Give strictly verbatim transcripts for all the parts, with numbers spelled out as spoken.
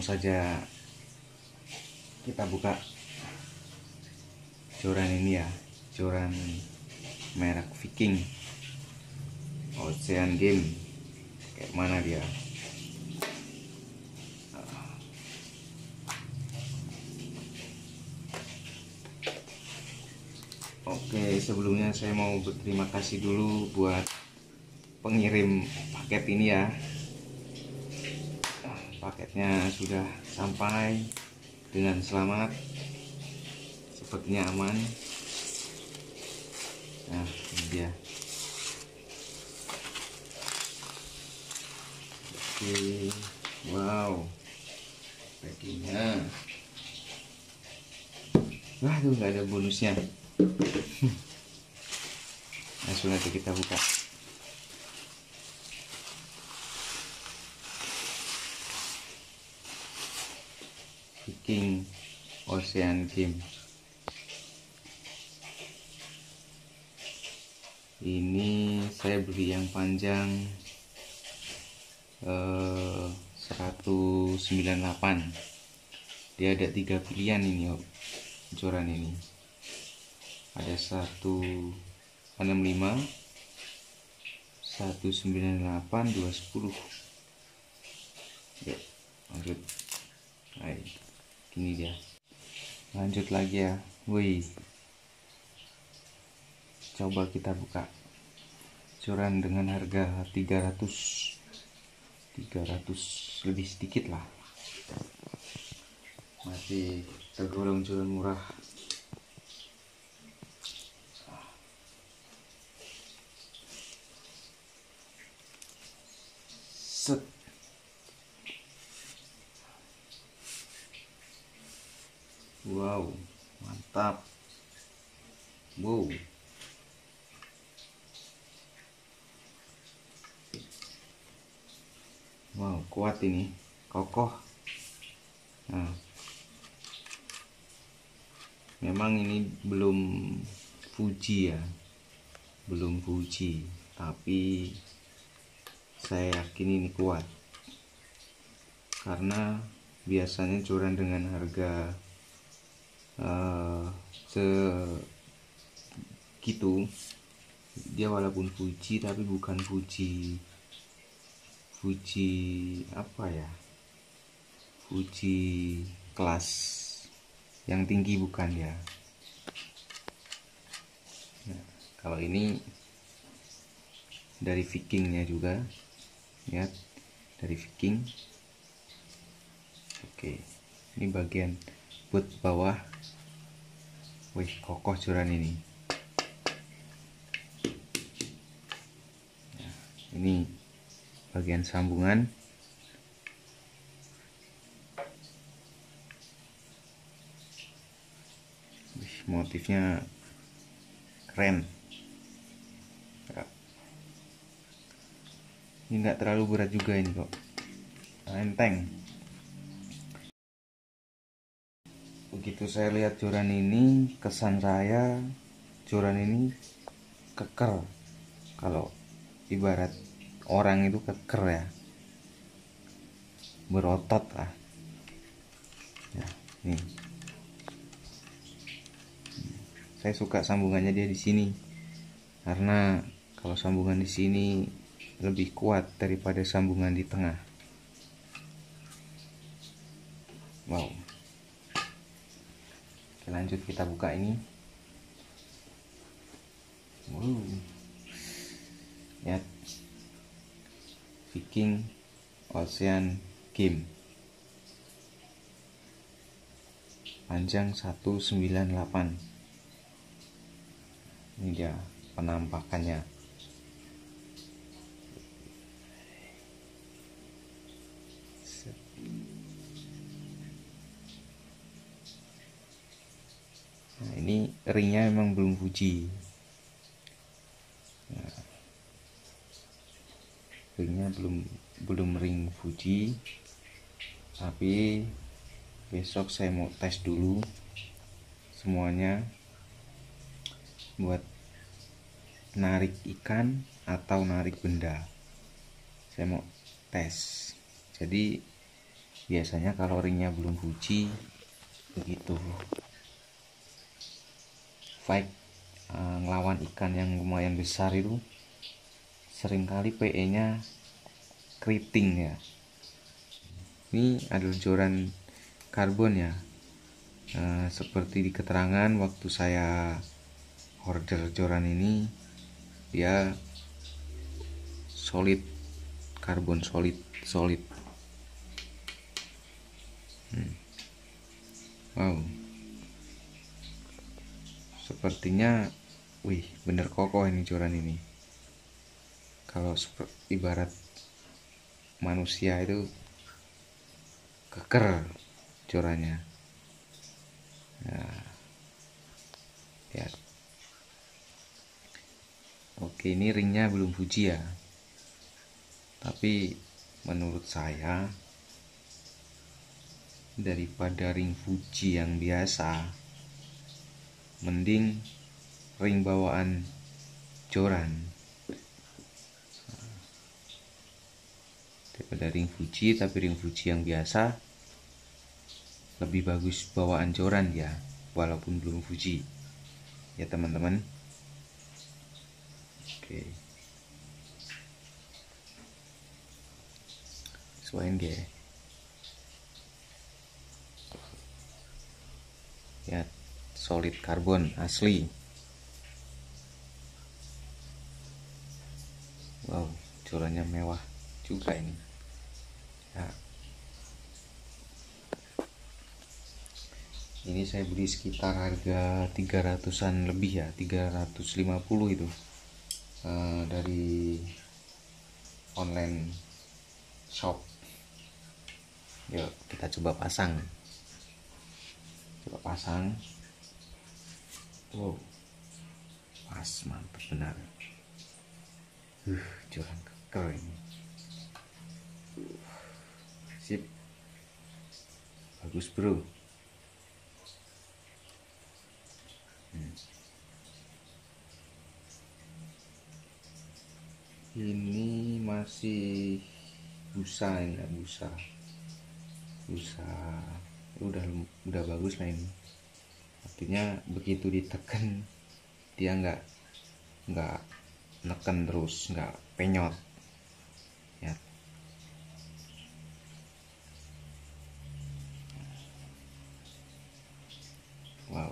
saja kita buka joran ini ya, joran merek Viking Ocean Game. Kayak mana dia? Oke, sebelumnya saya mau berterima kasih dulu buat pengirim paket ini ya. Paketnya sudah sampai dengan selamat, sepertinya aman. Nah, ini dia. Oke, wow, packingnya. Wah, tuh nggak ada bonusnya. Langsung aja kita buka. Viking Ocean Game. Ini saya beli yang panjang eh, seratus sembilan puluh delapan. Dia ada tiga pilihan ini, oh, joran ini. Ada seratus enam puluh lima, seratus sembilan puluh delapan, dua ratus sepuluh. Yuk, lanjut. Hai, gini dia. Lanjut lagi ya. Wih, coba kita buka joran dengan harga tiga ratus tiga ratus lebih sedikit lah, masih tergolong joran murah. Set. Wow, mantap. Wow, wow, kuat ini, kokoh. Nah, memang ini belum Fuji ya, belum Fuji, tapi saya yakin ini kuat, karena biasanya joran dengan harga uh, segitu, dia walaupun Fuji tapi bukan Fuji Fuji apa ya, Fuji kelas yang tinggi, bukan ya. Nah, kalau ini dari Vikingnya juga, lihat, dari Viking. Oke, ini bagian boot bawah. Wih, kokoh joran ini. Nah, ini bagian sambungan. Wih, motifnya keren. Ini nggak terlalu berat juga ini kok, enteng. Begitu saya lihat joran ini, kesan saya joran ini keker. Kalau ibarat orang itu keker ya, berotot lah ya. Nih, saya suka sambungannya dia di sini, karena kalau sambungan di sini lebih kuat daripada sambungan di tengah. Wow. Oke, lanjut kita buka ini. Wow. Lihat, Viking Ocean Game, panjang seratus sembilan puluh delapan. Ini dia penampakannya. Nah, ini ringnya memang belum Fuji. Nah, ringnya belum belum ring Fuji, tapi besok saya mau tes dulu semuanya buat narik ikan atau narik benda. Saya mau tes. Jadi Biasanya kalau ringnya belum Fuji begitu fight uh, ngelawan ikan yang lumayan besar itu seringkali P E nya keriting ya. Ini adalah joran karbon ya. Uh, seperti di keterangan waktu saya order joran ini, dia solid, karbon solid solid. Hmm. Wow, sepertinya, wih, bener kokoh ini joran ini. Kalau ibarat manusia itu keker jorannya. Nah, lihat. Oke, ini ringnya belum Fuji ya. Tapi menurut saya daripada ring Fuji yang biasa, mending ring bawaan joran. Daripada ring Fuji, tapi ring Fuji yang biasa lebih bagus bawaan joran ya, walaupun belum Fuji ya teman-teman. Oke, sesuaiin ge ya, solid karbon asli. Wow, jorannya mewah juga ini ya. Ini saya beli sekitar harga tiga ratusan lebih ya, tiga ratus lima puluh itu uh, dari online shop. Yuk kita coba pasang. Coba pasang. Wow, pas, mantap benar. Uh, joran keker ini. Uh, sip, bagus bro. Hmm. Ini masih busa, ini busa, busa, udah udah bagus lah ini. Artinya begitu ditekan dia nggak nggak neken terus, nggak penyot ya. Wow,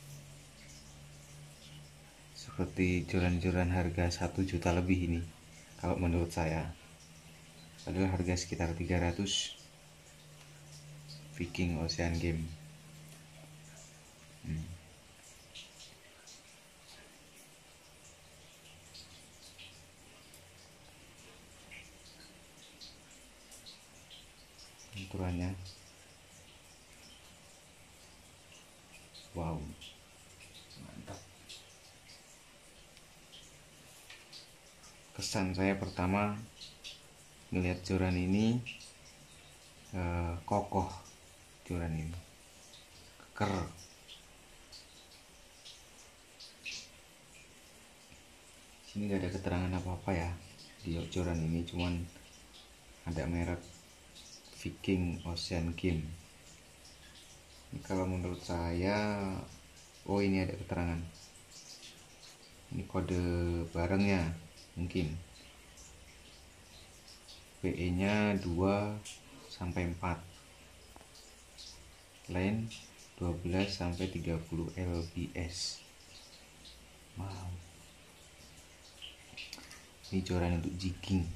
seperti joran-joran harga satu juta lebih ini kalau menurut saya. Adalah harga sekitar tiga ratus Viking Ocean Game. hmm. Benturannya, wow, mantap. Kesan saya pertama melihat joran ini, eh, kokoh joran ini, keker. Sini gak ada keterangan apa-apa ya di joran ini, cuman ada merek Viking Ocean Game. Ini kalau menurut saya, oh ini ada keterangan, ini kode barangnya mungkin. P E nya dua sampai empat, line dua belas sampai tiga puluh L B S. Wow, ini joran untuk jigging.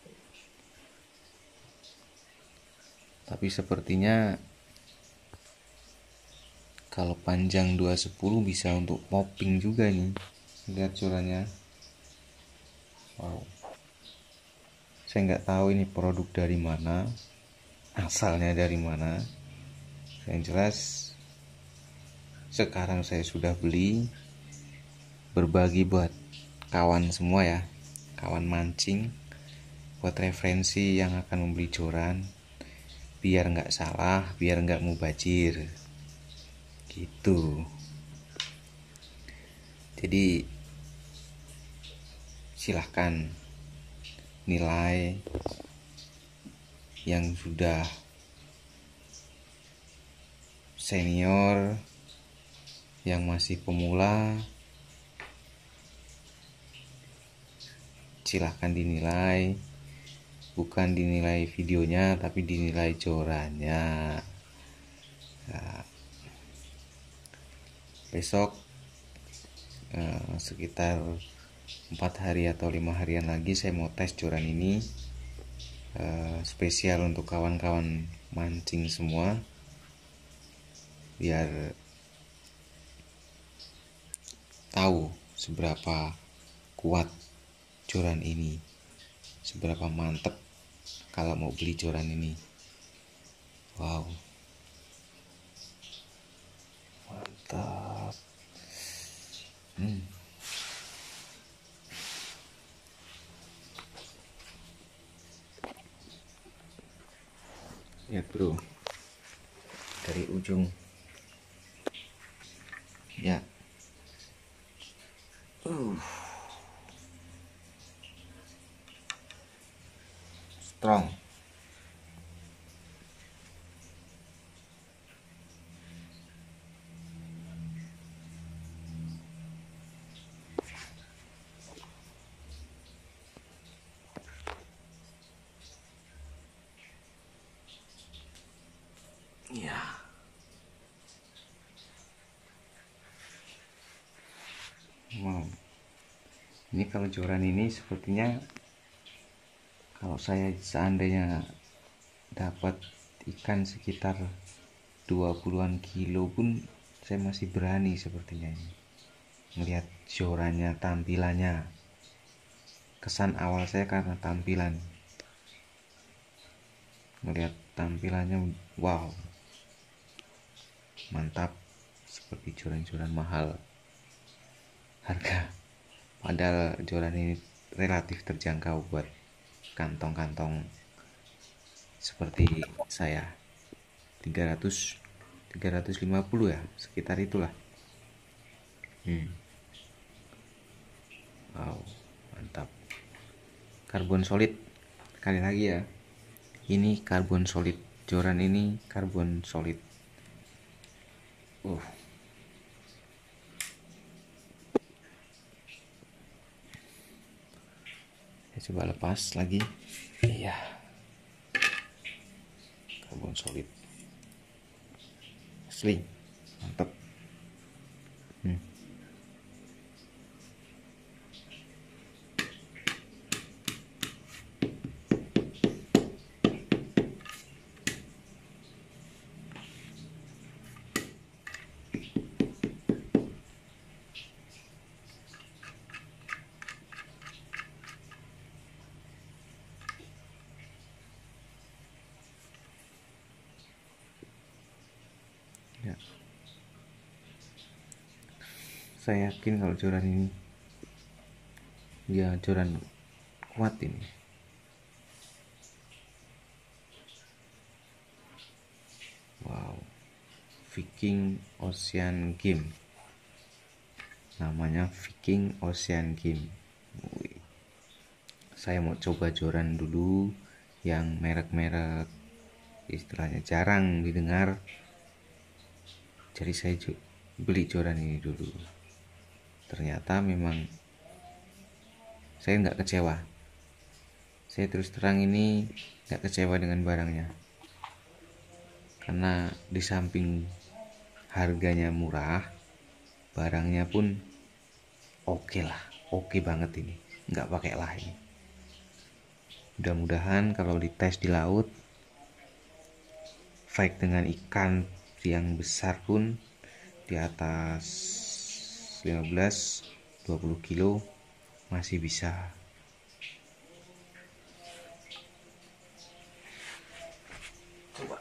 Tapi sepertinya kalau panjang dua sepuluh bisa untuk mopping juga nih. Lihat jorannya. Wow, saya nggak tahu ini produk dari mana, asalnya dari mana. Yang jelas sekarang saya sudah beli, berbagi buat kawan semua ya, kawan mancing, buat referensi yang akan membeli joran, biar nggak salah, biar nggak mubazir gitu. Jadi silahkan nilai yang sudah senior, yang masih pemula, silahkan dinilai. Bukan dinilai videonya, tapi dinilai jorannya. Nah, besok eh, sekitar empat hari atau lima harian lagi saya mau tes joran ini, eh, spesial untuk kawan-kawan mancing semua, biar tahu seberapa kuat joran ini, seberapa mantep kalau mau beli joran ini. Wow, mantap. hmm. Lihat bro, dari ujung ya, uh, strong. Ya, wow. Ini kalau joran ini sepertinya, kalau saya seandainya dapat ikan sekitar dua puluhan kilo pun, saya masih berani sepertinya ini. Melihat jorannya, tampilannya. Kesan awal saya karena tampilan. Melihat tampilannya, wow, mantap, seperti joran-joran mahal. Harga padahal joran ini relatif terjangkau buat kantong-kantong seperti saya. tiga ratus tiga ratus lima puluh ya, sekitar itulah. hmm. Wow, mantap. Karbon solid, sekali lagi ya, ini karbon solid, joran ini karbon solid. uh Saya coba lepas lagi. Iya, karbon solid asli, mantap. hmm. Ya, saya yakin kalau joran ini, ya joran kuat ini. Wow, Viking Ocean Game, namanya Viking Ocean Game. Wih. Saya mau coba joran dulu yang merek-merek istilahnya jarang didengar, jadi saya beli joran ini dulu. Ternyata memang saya nggak kecewa. Saya terus terang ini nggak kecewa dengan barangnya, karena di samping harganya murah, barangnya pun oke okay lah, oke okay banget ini, nggak pakai lah ini. Mudah-mudahan kalau dites di laut, baik dengan ikan yang besar pun di atas lima belas dua puluh kilo masih bisa. Coba.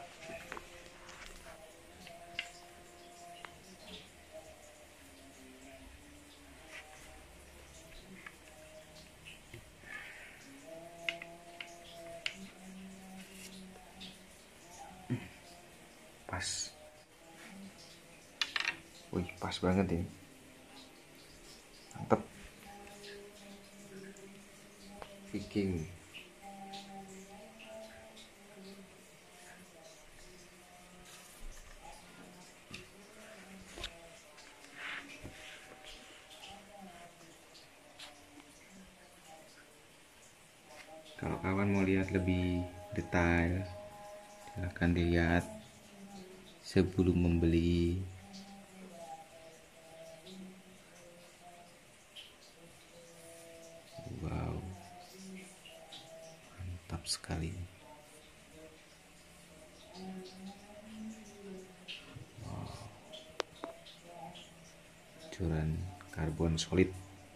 Pas. Wih, pas banget ini. Mantep. Viking. Kalau kawan mau lihat lebih detail, silahkan dilihat sebelum membeli. Wow, mantap sekali. Wow, joran karbon solid.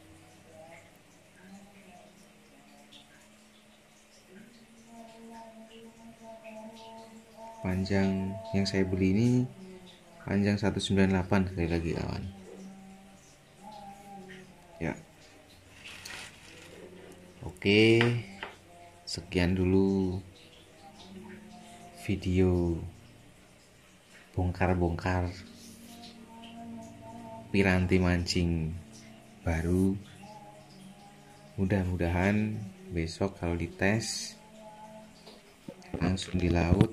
Panjang yang saya beli ini panjang seratus sembilan puluh delapan, sekali lagi kawan ya. Oke, sekian dulu video bongkar-bongkar piranti mancing baru. Mudah-mudahan besok kalau dites langsung di laut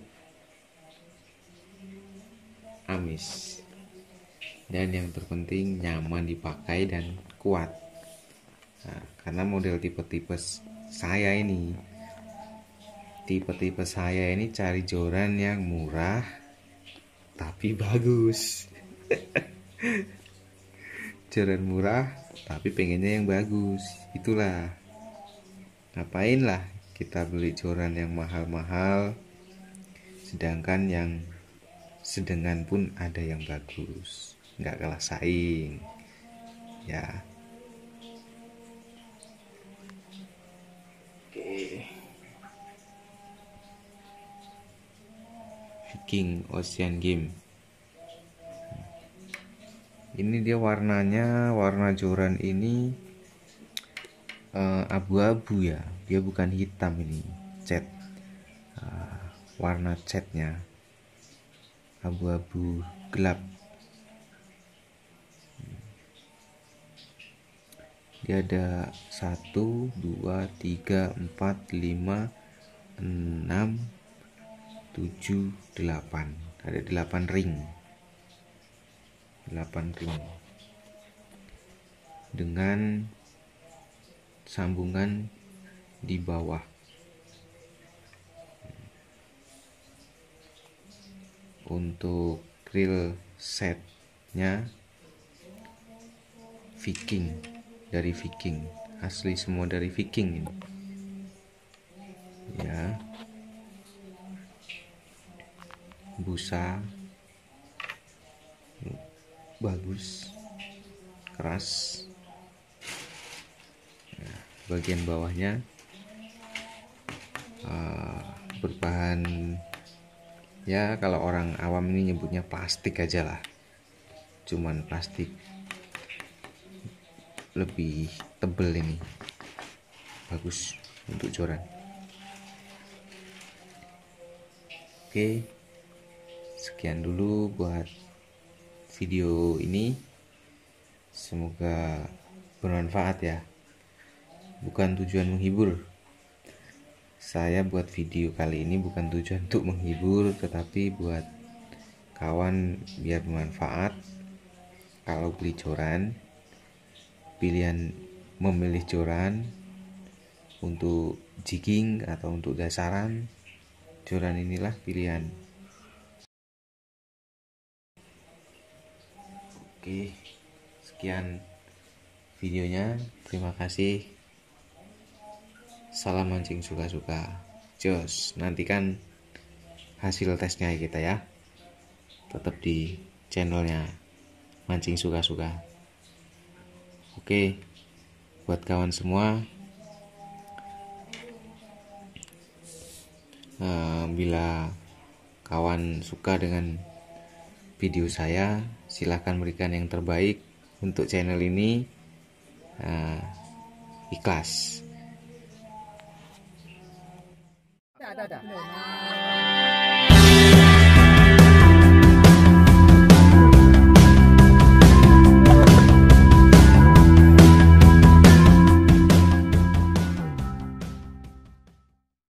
amis, dan yang terpenting nyaman dipakai dan kuat. Nah, karena model tipe-tipe saya ini tipe-tipe saya ini cari joran yang murah tapi bagus. Joran murah tapi pengennya yang bagus. Itulah, ngapain lah kita beli joran yang mahal-mahal sedangkan yang sedengan pun ada yang bagus, nggak kalah saing ya. Oke, Viking Ocean Game. Ini dia warnanya, warna joran ini uh, abu-abu ya, dia bukan hitam, ini cat, uh, warna catnya abu-abu gelap. Dia ada satu, dua, tiga, empat, lima, enam, tujuh, delapan. Ada delapan ring. delapan ring. Dengan sambungan di bawah. Untuk reel setnya Viking, dari Viking, asli semua dari Viking ini ya. Busa bagus, keras. Nah, bagian bawahnya uh, berbahan, ya kalau orang awam ini nyebutnya plastik aja lah, cuman plastik lebih tebel ini, bagus untuk joran. Oke, sekian dulu buat video ini, semoga bermanfaat ya. Bukan tujuan menghibur, saya buat video kali ini bukan tujuan untuk menghibur, tetapi buat kawan biar bermanfaat. Kalau beli joran, pilihan memilih joran untuk jigging atau untuk dasaran, joran inilah pilihan. Oke, sekian videonya, terima kasih. Salam mancing suka-suka. Jos, nantikan hasil tesnya kita ya, tetap di channelnya Mancing Suka-Suka. Oke, buat kawan semua, uh, bila kawan suka dengan video saya, silahkan berikan yang terbaik untuk channel ini. uh, Ikhlas. Ada, ada.